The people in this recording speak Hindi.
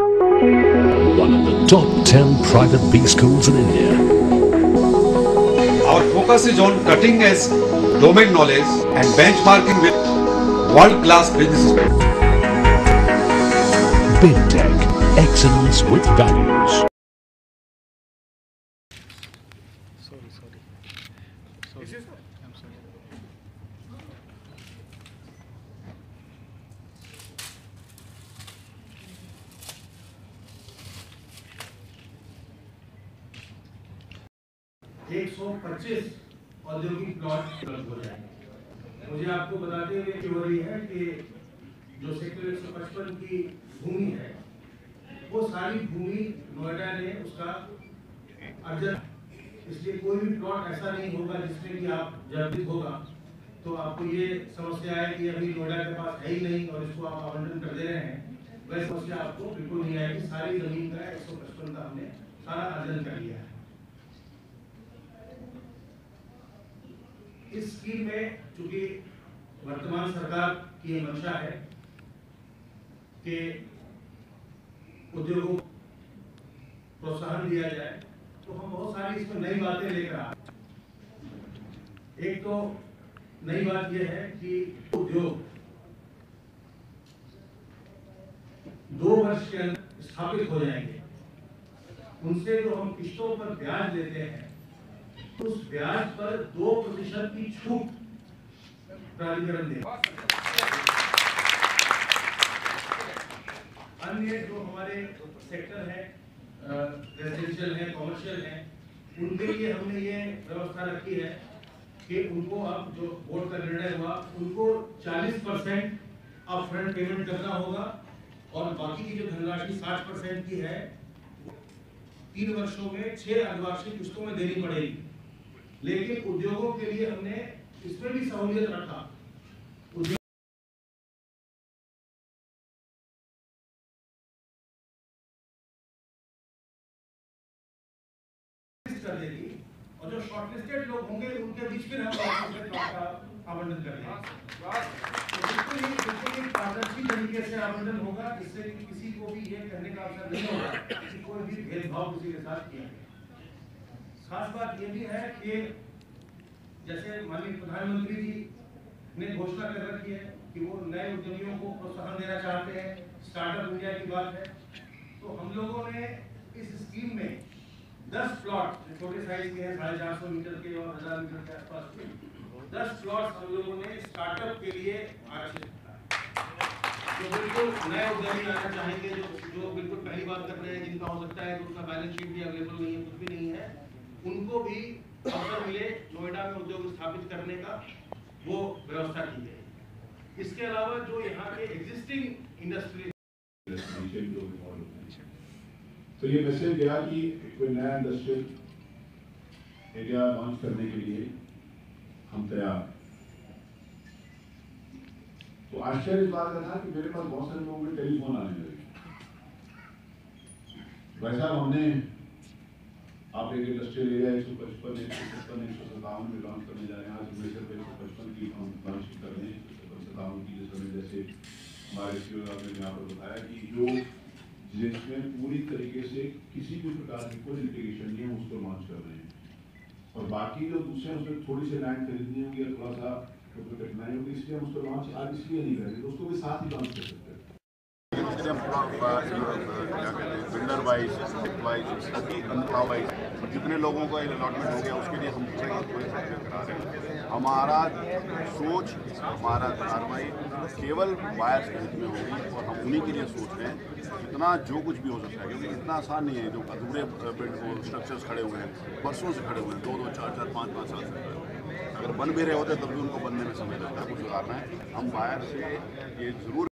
One of the top 10 private B schools in India. Our focus is on cutting edge domain knowledge and benchmarking with world-class businesses. Big Tech, excellence with values. एक 125 औद्योगिक प्लॉट उपलब्ध हो जाएंगे। मुझे आपको बताते हुए हो रही है कि जो सेक्टर 155 की भूमि है वो सारी भूमि नोएडा ने उसका अर्जन, इसलिए कोई भी प्लॉट ऐसा नहीं होगा जिसमें कि आप जब भी होगा तो आपको ये समस्या है कि अभी नोएडा के पास है ही नहीं और इसको आप आवंटन कर दे रहे हैं। वह समस्या आपको बिल्कुल नहीं आएगी। सारी जमीन का 155 का हमने सारा अर्जन कर लिया है। इस स्कीम में चूंकि वर्तमान सरकार की ये मंशा है कि उद्योगों को प्रोत्साहन दिया जाए, तो हम बहुत सारी इसमें नई बातें लेकर आए। एक तो नई बात यह है कि उद्योग 2 वर्ष के अंदर स्थापित हो जाएंगे। उनसे जो हम किस्तों पर ब्याज लेते हैं उस ब्याज पर 2% की छूट प्राधिकरण देगा। अन्य जो हमारे सेक्टर है, रेजिडेंशियल है, कॉमर्शियल है, उनके लिए हमने ये व्यवस्था रखी है कि उनको अब जो बोर्ड का निर्णय हुआ उनको 40% अपफ्रंट पेमेंट करना होगा और बाकी की जो धनराशि 60% की है 3 वर्षों में 6 अर्धवार्षिक किस्तों में देनी पड़ेगी। लेकिन उद्योगों के लिए हमने इसमें भी सहूलियत रखा। कर देगी और जो शॉर्टलिस्टेड लोग होंगे उनके बीच में हम आवंटन करेंगे। बिल्कुल पारदर्शी तरीके से आवंटन होगा, जिससे किसी को भी ये कहने का अवसर नहीं होगा कि कोई भी भेदभाव किसी के साथ किया। खास बात ये भी है कि जैसे माननीय प्रधानमंत्री जी ने घोषणा कर रखी है कि वो नए उद्यमियों को प्रोत्साहन देना चाहते हैं, स्टार्टअप इंडिया की बात है, तो हम लोगों ने इस स्कीम में 10 प्लॉट छोटे साइज के हैं, 450 मीटर के और 1000 मीटर के आसपास के 10 प्लॉट हम लोगों ने स्टार्टअप के लिए आरक्षित किया है। जो बिल्कुल नए उद्यमी आना चाहेंगे, जो बिल्कुल पहली बार कर रहे हैं, जिनका हो सकता है कि उनका बैलेंस शीट भी अवेलेबल नहीं है, कुछ भी नहीं है, उनको भी अवसर मिले नोएडा में उद्योग स्थापित करने का, वो व्यवस्था की गई। इसके अलावा जो यहाँ के एग्जिस्टिंग इंडस्ट्री, तो ये मैसेज गया कि कोई नया इंडस्ट्रियल एरिया लॉन्च करने के लिए हम तैयार। तो आश्चर्य इस बात का था कि मेरे पास बहुत सारे लोगों के टेलीफोन आने लगे। वैसा हमने आप एक इंडस्ट्रियल एरिया 155, 157, 157 में लॉन्च करने जा रहे हैं। आज भुवनेश्वर पे 155 की हम लॉन्च कर रहे हैं। 157 की जैसे हमारे सीओ ने यहाँ पर बताया कि जो जिसमें पूरी तरीके से किसी भी प्रकार की कोई लिटिगेशन नहीं है, उसको लॉन्च कर रहे हैं। और बाकी जो दूसरे उसमें थोड़ी सी लैंड खरीदनी होगी या थोड़ा सा कठिनाई होगी, इसलिए हम उसको लॉन्च आज इसलिए नहीं करेंगे, तो उसको भी साथ ही लॉन्च कर सकते हैं। बिल्डर वाइज, सभी अंतरा वाइज जितने लोगों का अलॉटमेंट हो गया उसके लिए हम करा रहे हैं। हमारा सोच, हमारा कार्रवाई केवल बायर्स के हित में होगी और हम उन्हीं के लिए सोच रहे हैं जितना जो कुछ भी हो सकता है, क्योंकि इतना आसान नहीं है। जो अधूरे स्ट्रक्चर्स खड़े हुए हैं, बरसों से खड़े हुए हैं, 2-2, 4-4, 5-5 साल से खड़े हुए हैं। अगर बन भी रहे होते तब भी उनको बनने में समय लगता है, कुछ सुधारना है। हम बायर से ये जरूर